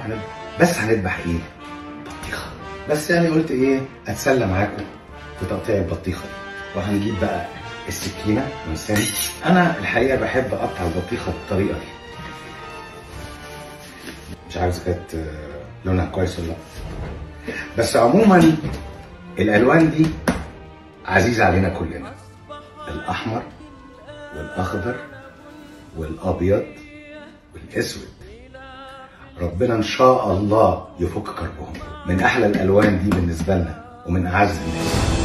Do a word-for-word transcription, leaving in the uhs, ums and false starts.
هنذبح، بس هنذبح ايه؟ بطيخه. بس يعني قلت ايه اتسلى معاكم في تقطيع البطيخه دي. وهنجيب بقى السكينه ونسن. انا الحقيقه بحب اقطع البطيخه بالطريقه دي، مش عارف اذا كانت لونها كويس ولا لا، بس عموما الالوان دي عزيزه علينا كلنا، الاحمر والاخضر والابيض والاسود. ربنا ان شاء الله يفك كربهم. من احلى الالوان دي بالنسبه لنا ومن اعز الناس.